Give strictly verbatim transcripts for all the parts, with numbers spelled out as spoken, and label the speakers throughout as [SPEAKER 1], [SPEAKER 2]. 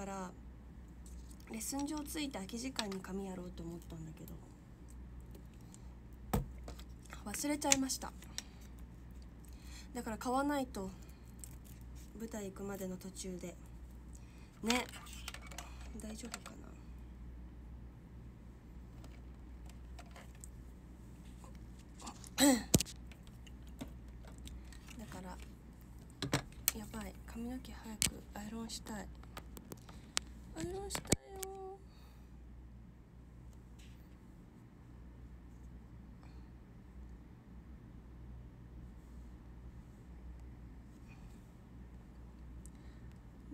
[SPEAKER 1] からレッスン上ついて空き時間に髪やろうと思ったんだけど忘れちゃいました。だから買わないと、舞台行くまでの途中でね。大丈夫かな。だからやばい、髪の毛早くアイロンしたい。アイロンしたいよ。うん。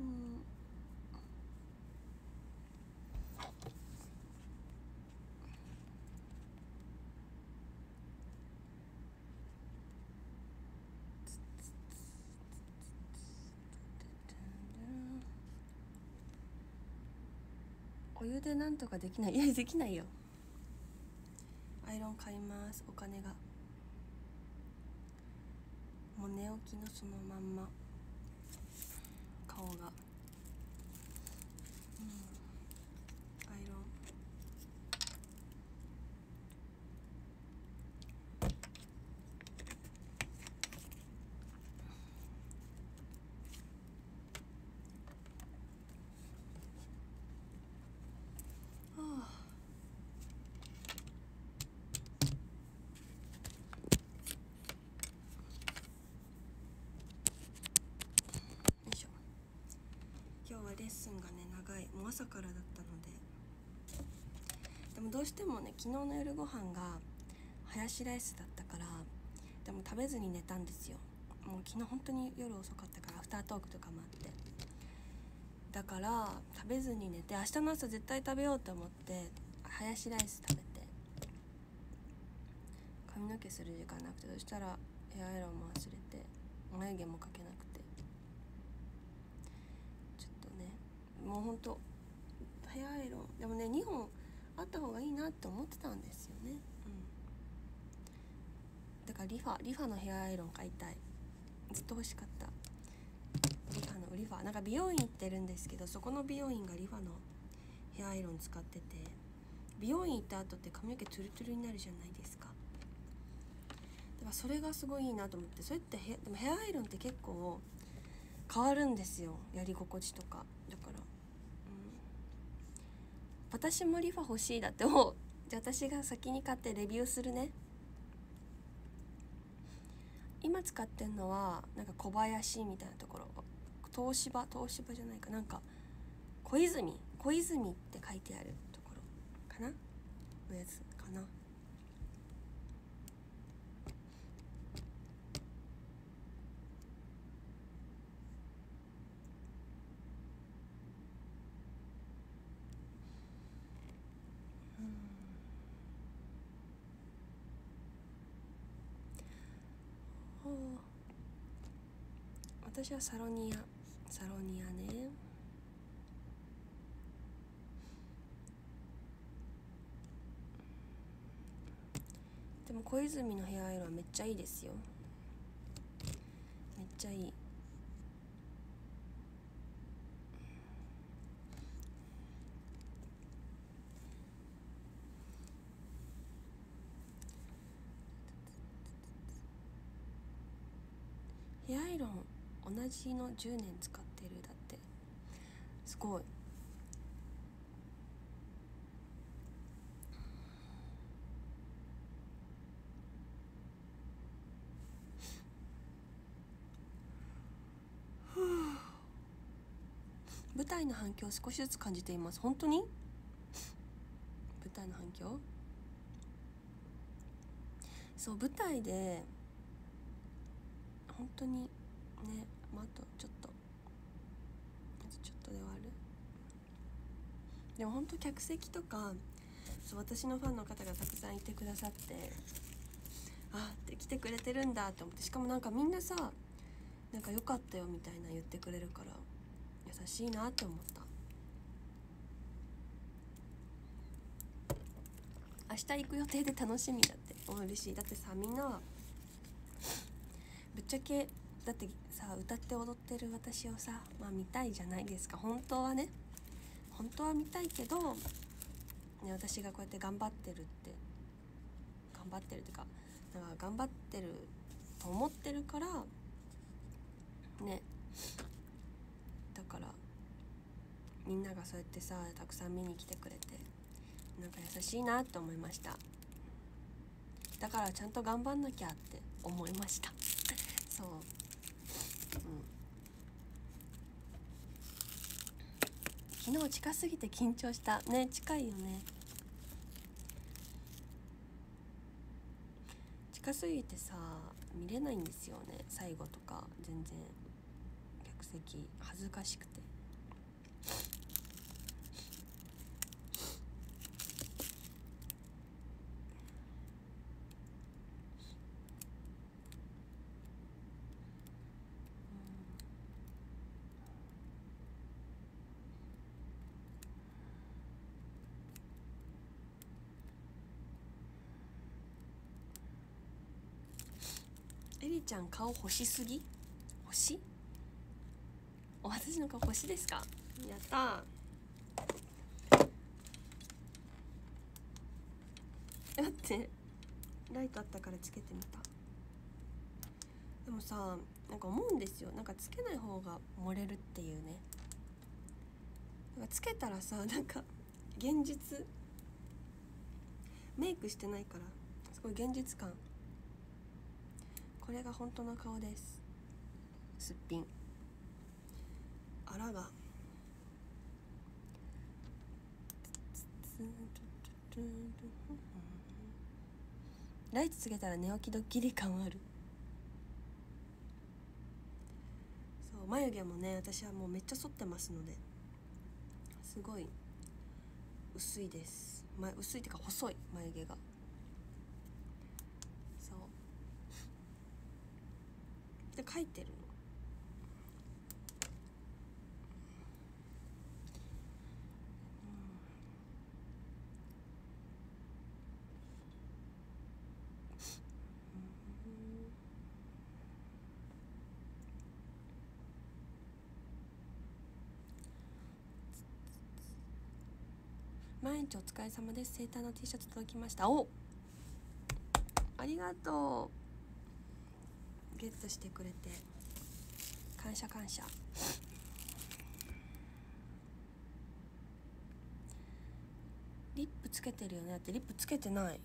[SPEAKER 1] お湯でなんとかできない？いやできないよ。アイロン買います。お金がもう寝起きのそのまんま顔が、うん、アイロン今日はレッスンがね長い、もう朝からだったので。でもどうしてもね、昨日の夜ご飯がハヤシライスだったから、でも食べずに寝たんですよ。もう昨日本当に夜遅かったから、アフタートークとかもあって、だから食べずに寝て、明日の朝絶対食べようと思ってハヤシライス食べて、髪の毛する時間なくて、そしたらヘアアイロンも忘れて、眉毛もかけなくて、もうほんとヘアアイロンでもねにほんあった方がいいなって思ってたんですよね、うん、だからリファリファのヘアアイロン買いたい。ずっと欲しかった。リファのリファなんか美容院行ってるんですけど、そこの美容院がリファのヘアアイロン使ってて、美容院行った後って髪の毛トゥルトゥルになるじゃないですか。だからそれがすごいいいなと思って。それってヘでもヘアアイロンって結構変わるんですよ、やり心地とか。だから、うん、私もリファ欲しいだって思う。じゃあ私が先に買ってレビューするね。今使ってんのはなんか小林みたいなところ、東芝東芝じゃないか、なんか小泉小泉って書いてあるところかなのやつかな。私はサロニアサロニアね。でも小泉のヘアアイロンはめっちゃいいですよ。めっちゃいい。ヘアアイロン同じのじゅうねん使ってる。だってすごい。舞台の反響を少しずつ感じています。本当に？舞台の反響？そう、舞台で本当にね、まあ、あとちょっとあとちょっとで終わる。でも本当客席とか、そう私のファンの方がたくさんいてくださって、あって来てくれてるんだと思って。しかもなんかみんなさ、なんか良かったよみたいな言ってくれるから優しいなって思った。明日行く予定で楽しみだって。嬉しい。だってさ、みんなはぶっちゃけだってさ、歌って踊ってる私をさ、まあ見たいじゃないですか、本当はね。 本当は見たいけど、ね、私がこうやって頑張ってるって頑張ってるっていうかなんか頑張ってると思ってるからね、だからみんながそうやってさたくさん見に来てくれてなんか優しいなって思いました。だからちゃんと頑張んなきゃって思いましたそう、うん、昨日近すぎて緊張したね。近いよね。近すぎてさ見れないんですよね。最後とか全然客席恥ずかしくて。エリちゃん顔星すぎ？星？お私の顔星ですか？やったー。待ってライトあったからつけてみた。でもさなんか思うんですよ。なんかつけない方が漏れるっていうね。なんかつけたらさなんか現実メイクしてないからすごい現実感。これが本当の顔です。すっぴん。あらがライトつけたら寝起きドッキリ感ある。そう眉毛もね私はもうめっちゃ剃ってますのですごい薄いです、ま、薄いっていうか細い眉毛が。そうで描いてるの。毎日お疲れ様です。セーターの T シャツ届きました。おありがとう。ゲットしてくれて感謝感謝。リップつけてるよね。だってリップつけてない。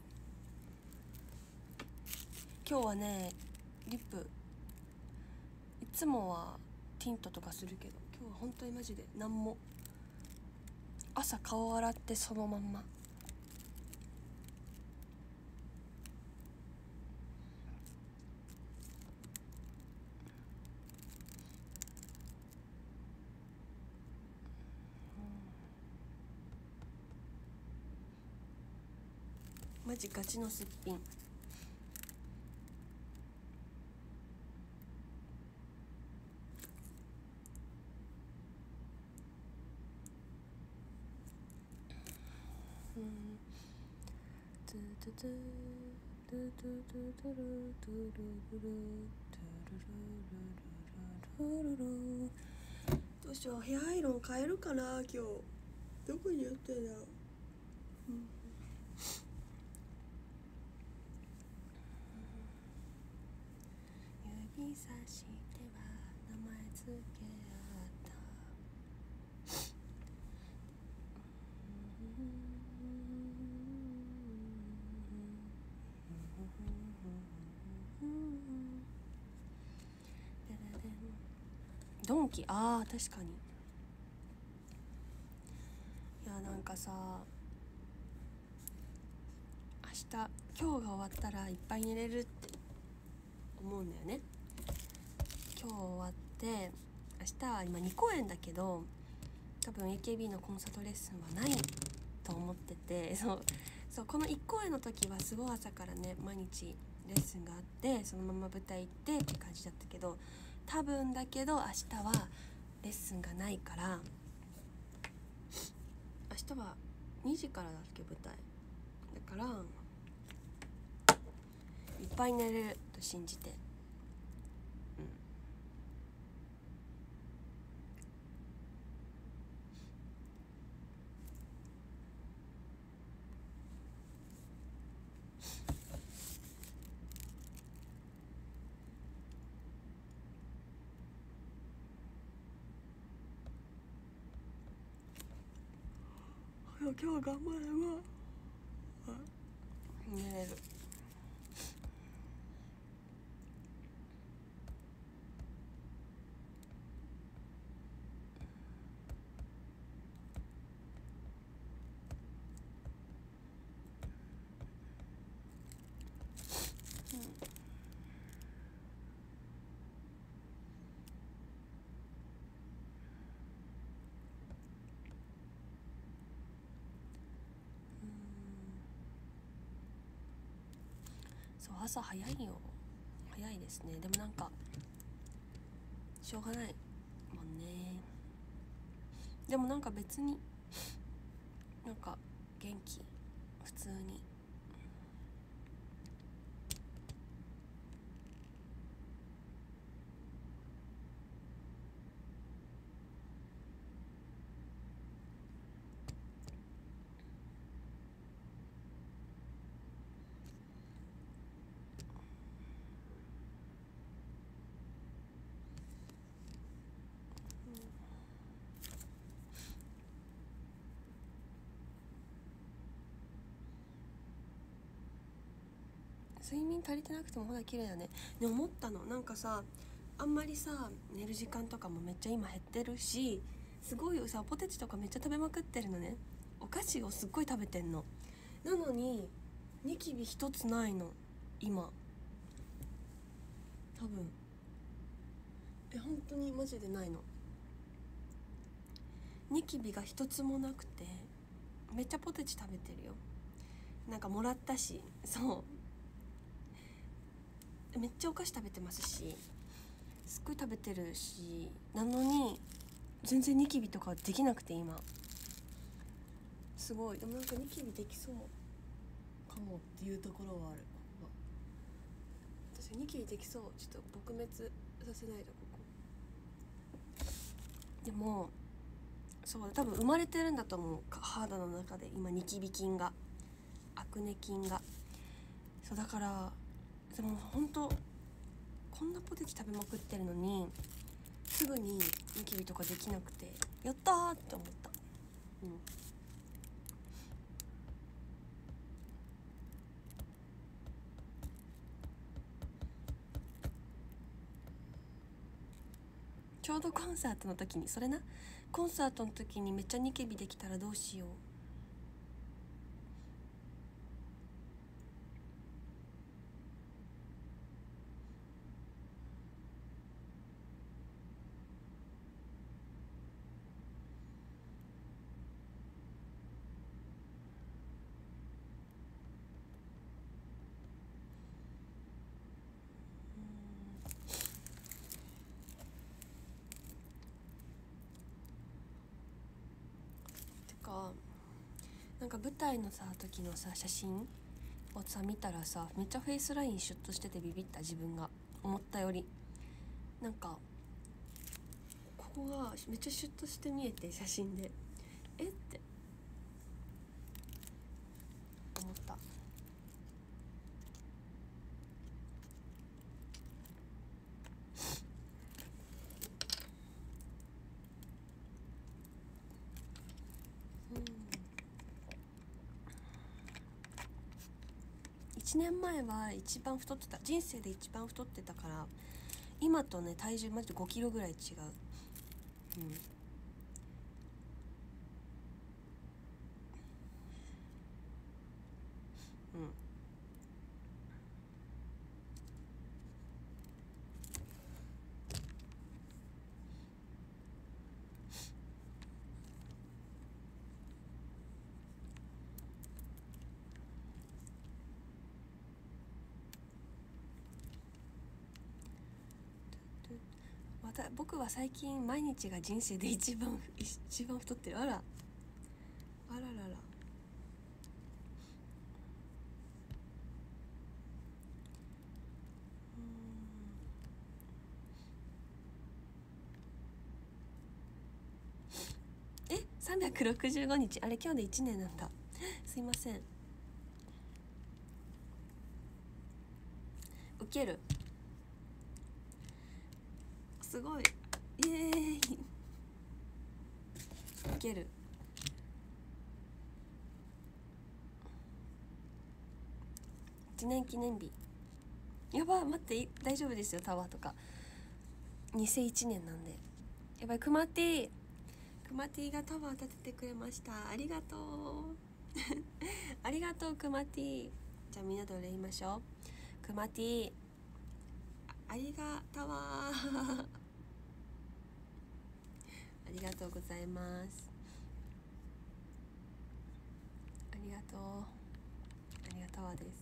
[SPEAKER 1] 今日はねリップいつもはティントとかするけど今日は本当にマジで何も。朝顔洗ってそのまんま。マジガチのすっぴん。どうしようヘアアイロン変えるかな今日。どこにやってんだろう、うん、指差しては名前つけ合ったドンキ。あー確かに。いやなんかさ明日今日が終わったらいっぱい寝れるって思うんだよね。今日終わって明日は今にこうえんだけど多分 エーケービー のコンサートレッスンはないと思ってて、そうそうこのいっこうえんの時はすごい朝からね毎日レッスンがあってそのまま舞台行ってって感じだったけど多分だけど明日はレッスンがないから明日はにじからだっけ舞台だからいっぱい寝れると信じて、うん、 今日頑張れば寝れる。そう朝早いよ、早いですね。でもなんかしょうがないもんね。でもなんか別になんか元気、普通に。睡眠足りてなくてもほら綺麗だね。で思ったの、なんかさあんまりさ寝る時間とかもめっちゃ今減ってるし、すごいさポテチとかめっちゃ食べまくってるのね。お菓子をすっごい食べてんの。なのにニキビ一つないの今。多分え本当にマジでないの。ニキビが一つもなくてめっちゃポテチ食べてるよ。なんかもらったし、そうめっちゃお菓子食べてますし、すっごい食べてるし、なのに全然ニキビとかできなくて今すごい。でもなんかニキビできそうかもっていうところはある。ここが私ニキビできそう。ちょっと撲滅させないと。ここでもそう多分生まれてるんだと思う、肌の中で今ニキビ菌が、アクネ菌が。そうだからでも本当こんなポテチ食べまくってるのにすぐにニキビとかできなくてやったーって思った。うんちょうどコンサートの時にそれな、コンサートの時にめっちゃニキビできたらどうしよう。なんか舞台のさ時のさ写真をさ見たらさめっちゃフェイスラインシュッとしててビビった。自分が思ったよりなんかここがめっちゃシュッとして見えて写真でえって思った。いちねんまえは一番太ってた、人生で一番太ってたから、今とね体重マジでごキロぐらい違う。うんうん僕は最近毎日が人生で一番一番太ってる。あらあららら。えさんびゃくろくじゅうごにち、あれ今日でいちねんなんだ。すいません。ウケる、すごい、イエーイ。ウケる。 ちねん記念日。やば、待って、大丈夫ですよ。タワーとかにせんいちねんなんで。やばい、クマティクマティがタワー建ててくれました。ありがとうありがとうクマティ。じゃあみんなでお礼言いましょう。クマティありがタワーありがとうございます。ありがとう。ありがタワーです。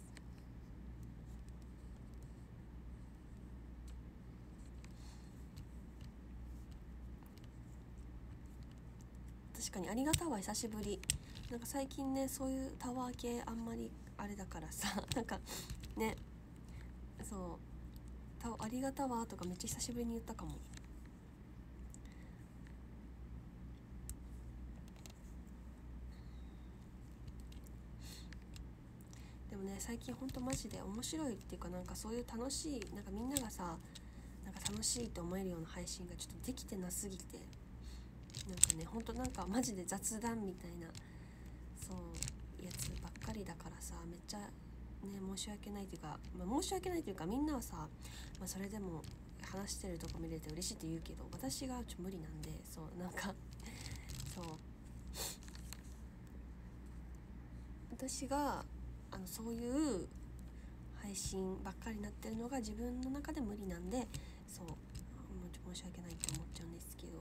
[SPEAKER 1] 確かにありがたは久しぶり。なんか最近ね、そういうタワー系あんまりあれだからさなんかね、そうたありがたわとかめっちゃ久しぶりに言ったかも。でもね、最近ほんとマジで面白いっていうか、なんかそういう楽しい、なんかみんながさ、なんか楽しいと思えるような配信がちょっとできてなすぎて、なんかね、ほんとなんかマジで雑談みたいなそうやつばっかりだからさ、めっちゃね申し訳ないというか、まあ、申し訳ないというか、みんなはさ、まあ、それでも話してるとこ見れて嬉しいって言うけど、私がちょ無理なんで、そうなんかそう私があのそういう配信ばっかりになってるのが自分の中で無理なんで、そう申し訳ないって思っちゃうんですけど、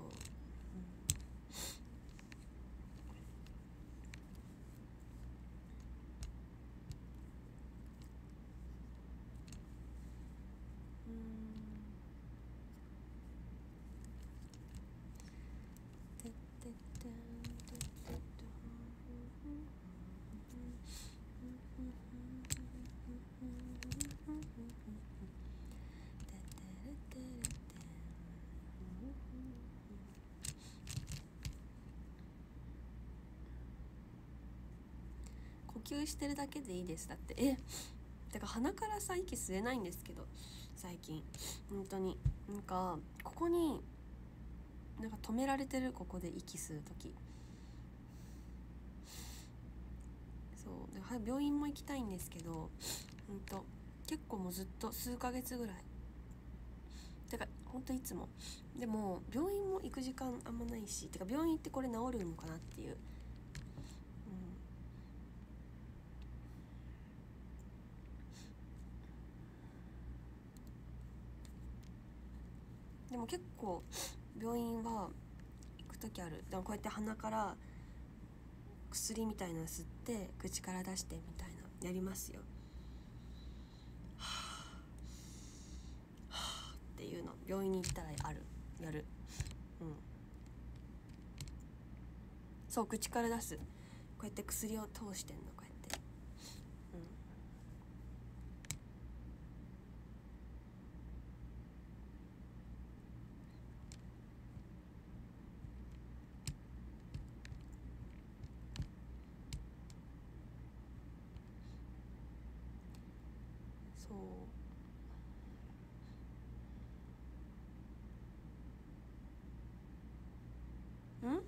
[SPEAKER 1] 呼吸してるだけでいいです。だってえだから鼻からさ息吸えないんですけど最近本当になんかここになんか止められてる、ここで息吸う時。そうだから病院も行きたいんですけど、本当結構もうずっと数ヶ月ぐらいてか本当いつもでも病院も行く時間あんまないし、てか病院行ってこれ治るのかなっていう、でも結構病院は行く時ある。でもこうやって鼻から薬みたいなの吸って口から出してみたいなやりますよ。はぁ、はぁっていうの病院に行ったらあるやる。うん。そう口から出す。こうやって薬を通してんの、こうやって。うん。そう。ん？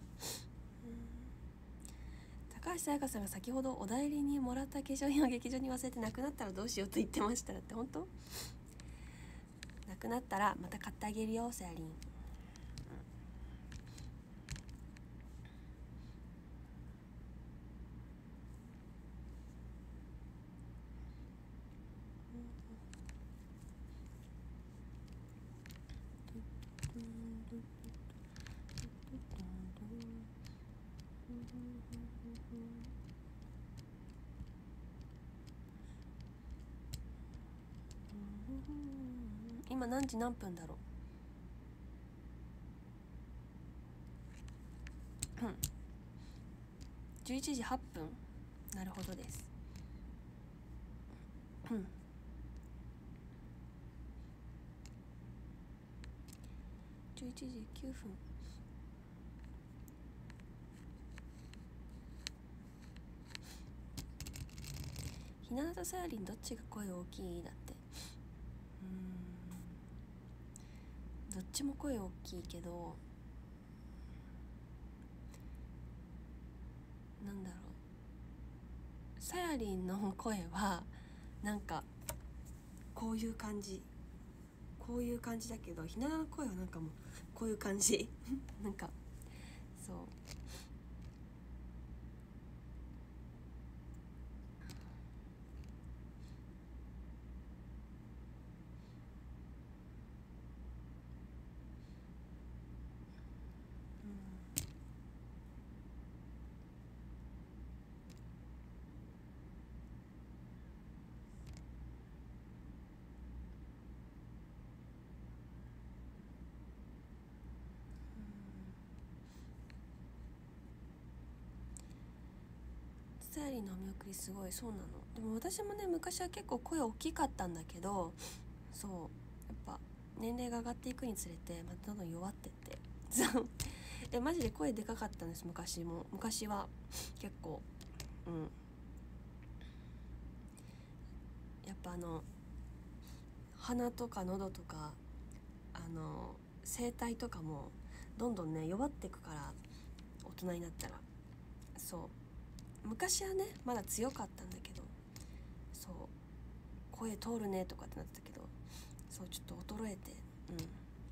[SPEAKER 1] 高橋彩香さんが先ほどお代理にもらった化粧品を劇場に忘れてなくなったらどうしようと言ってましたらって本当？なくなったらまた買ってあげるよ、さやりん。今何時何分だろう。うんじゅういちじはっぷん。なるほどです。うんじゅういちじきゅうふん。ひなたとさやりんどっちが声大きいだって。うーんどっちも声大きいけど、なんだろう、さやりんの声はなんかこういう感じこういう感じだけど、ひなの声はなんかもうこういう感じなんかそうスタイリーのお見送りすごい、そうなの。でも私もね昔は結構声大きかったんだけど、そうやっぱ年齢が上がっていくにつれて、まあ、どんどん弱ってってそうえマジで声でかかったんです。昔も昔は結構うんやっぱあの鼻とか喉とかあの声帯とかもどんどんね弱ってくから、大人になったら。そう昔はねまだ強かったんだけど、そう声通るねとかってなってたけど、そうちょっと衰えて、うん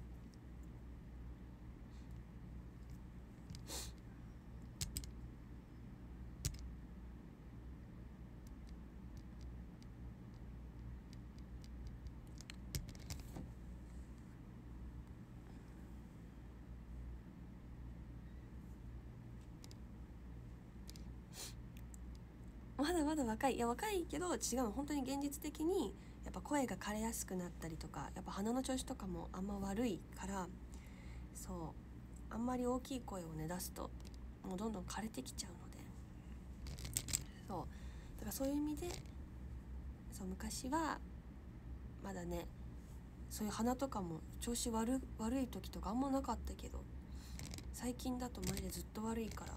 [SPEAKER 1] まだまだ若い。いや若いけど違う、本当に現実的にやっぱ声が枯れやすくなったりとか、やっぱ鼻の調子とかもあんま悪いから、そうあんまり大きい声をね出すともうどんどん枯れてきちゃうので、そうだからそういう意味で、そう昔はまだねそういう鼻とかも調子悪悪い時とかあんまなかったけど、最近だとマジでずっと悪いから。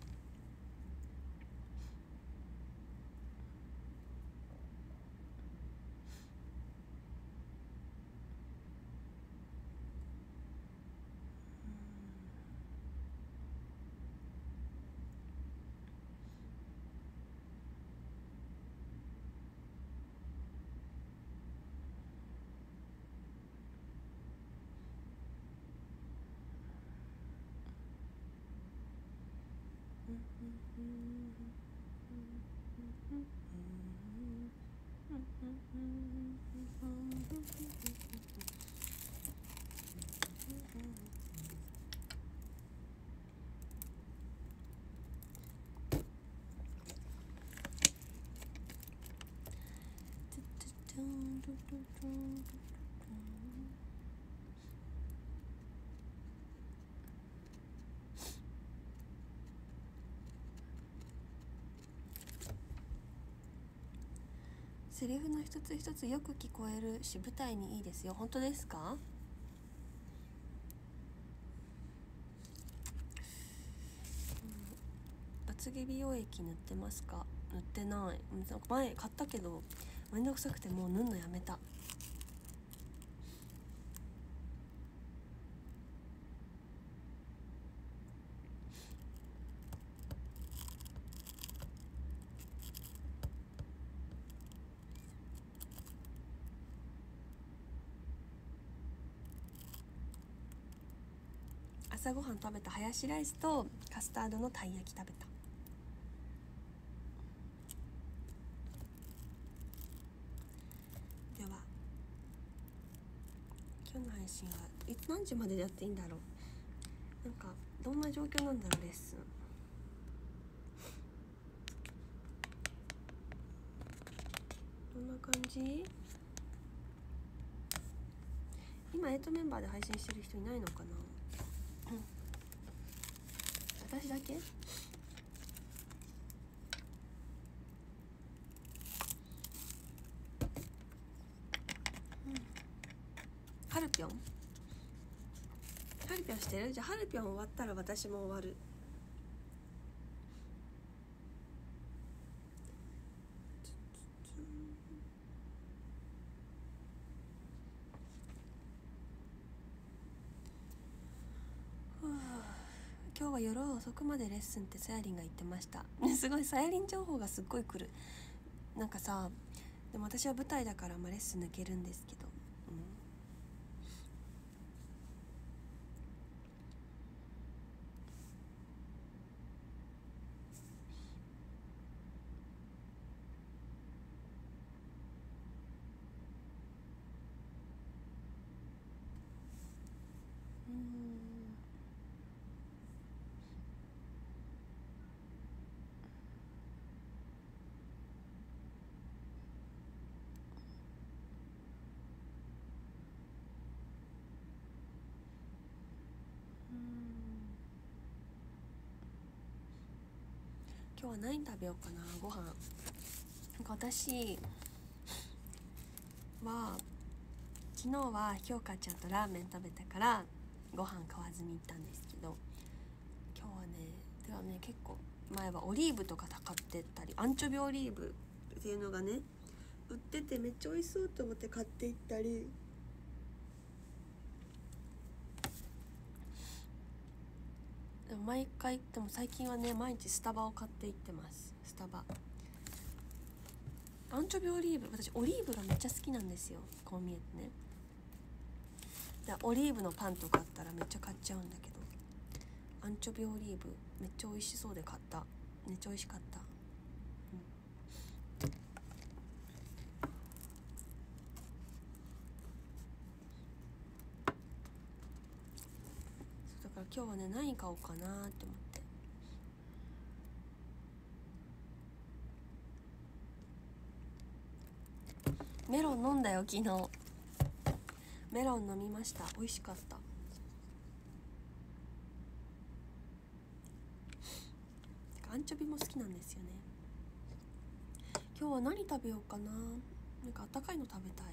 [SPEAKER 1] セリフの一つ一つよく聞こえるし、舞台にいいですよ。本当ですか？厚毛美容液塗ってますか？塗ってない。前買ったけどめんどくさくてもう塗んのやめた。朝ごはん食べた。ハヤシライスとカスタードのたい焼き食べた。では今日の配信はいつ何時までやっていいんだろう。なんかどんな状況なんだろう。レッスンどんな感じ？今エイトメンバーで配信してる人いないのかな、うん、私だけ？ハルピョンハルピョンしてる？じゃあハルピョン終わったら私も終わる。今日は夜遅くまでレッスンってさやりんが言ってましたすごいさやりん情報がすっごい来る。なんかさでも私は舞台だからまあレッスン抜けるんですけど、うん、うん今日は何食べようかな。ご飯なんか私は昨日はひょうかちゃんとラーメン食べたからご飯買わずに行ったんですけど、今日はねではね結構前はオリーブとか買ってったり、アンチョビオリーブっていうのがね売っててめっちゃ美味しそうと思って買っていったり、でも毎回でも最近はね毎日スタバを買っていってます。スタバアンチョビオリーブ、私オリーブがめっちゃ好きなんですよ。こう見えてね、でオリーブのパンとかあったらめっちゃ買っちゃうんだけど、アンチョビオリーブめっちゃ美味しそうで買った。めっちゃ美味しかった、うん、そうだから今日はね何買おうかなって思って。メロン飲んだよ昨日。メロン飲みました。美味しかった。アンチョビも好きなんですよね。今日は何食べようかな。なんかあったかいの食べたい。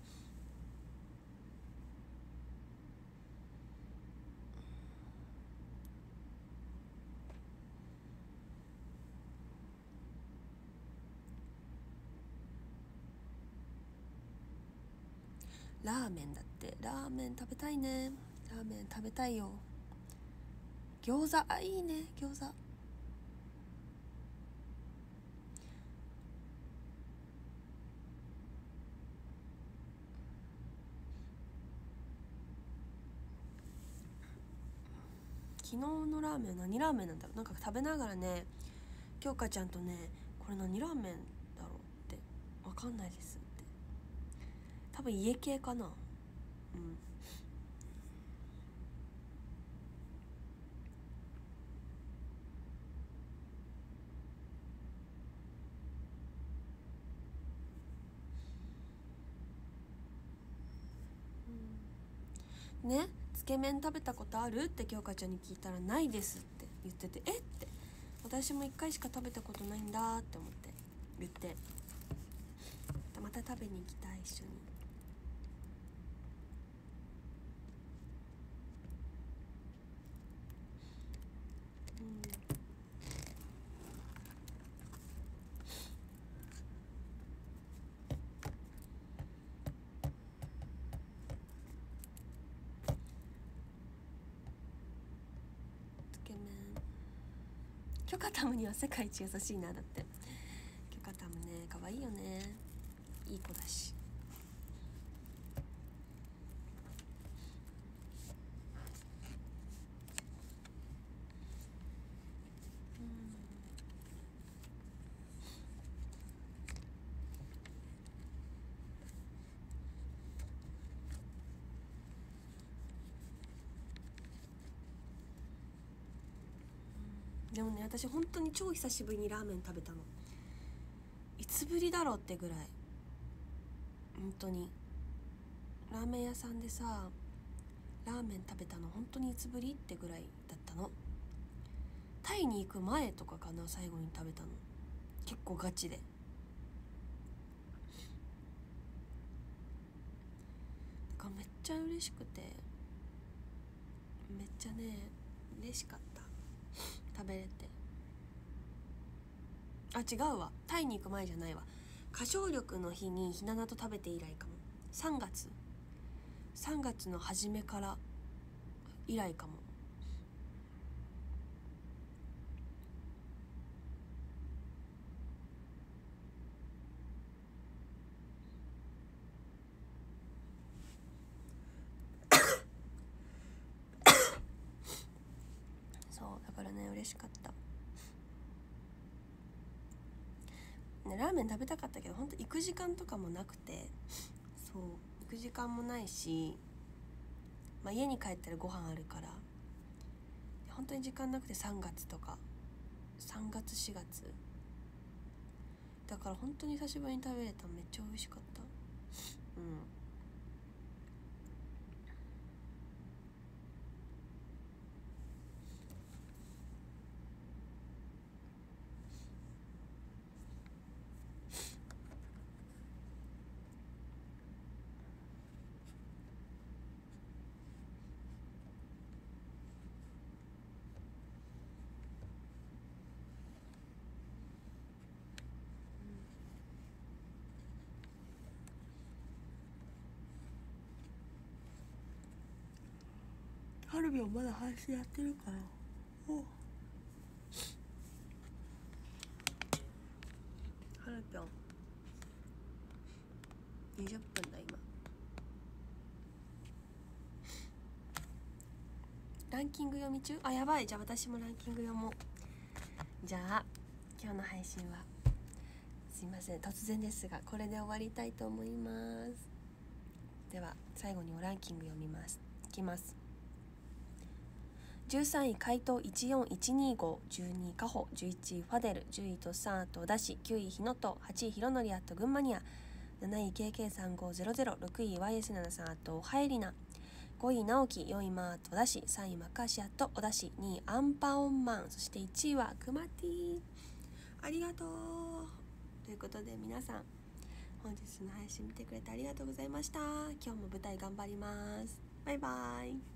[SPEAKER 1] ラーメンだって。ラーメン食べたいね。ラーメン食べたいよ。餃子、あ、いいね餃子。昨日のラーメン何ラーメンなんだろう。なんか食べながらね京香ちゃんとねこれ何ラーメンだろうって分かんないですって。多分家系かな。うんね、つけ麺食べたことあるって京香ちゃんに聞いたらないですって言ってて、えって私もいっかいしか食べたことないんだって思って言って、また食べに行きたい一緒に。キョカタムには世界一優しいな。だってキョカタムね可愛いよね。いい子だし。でもね私本当に超久しぶりにラーメン食べたの。いつぶりだろうってぐらい。本当にラーメン屋さんでさラーメン食べたの本当にいつぶりってぐらいだったの。タイに行く前とかかな最後に食べたの。結構ガチで。だからめっちゃ嬉しくてめっちゃね嬉しかった。食べれて。あ違うわ、タイに行く前じゃないわ。歌唱力の日にひななと食べて以来かも。さんがつさんがつの初めから以来かも。 ね嬉しかった、ね、ラーメン食べたかったけど本当行く時間とかもなくて、そう行く時間もないし、まあ、家に帰ったらご飯あるから本当に時間なくてさんがつとかさんがつしがつだから本当に久しぶりに食べれた。めっちゃ美味しかった。うんハルビョンまだ配信やってるかな。おハルビョンにじゅっぷんだ今。ランキング読み中。あ、やばい。じゃあ私もランキング読もう。じゃあ今日の配信はすいません突然ですがこれで終わりたいと思います。では最後にランキング読みます。いきます。じゅうさんい怪盗いちよんいちにご、じゅうにいカホ、じゅういちいファデル、じゅういとさんとダシ、きゅういひのと、はちいひろのりあと群馬ニア、なない ケーケーさんごゼロゼロ、ろくい ワイエスななさんあとハイリナ、ごい直樹、よんいマートダシ、さんいマカシアとおダシ、にいアンパオンマン、そしていちいはクマティ。ありがとうということで皆さん本日の配信見てくれてありがとうございました。今日も舞台頑張ります。バイバイ。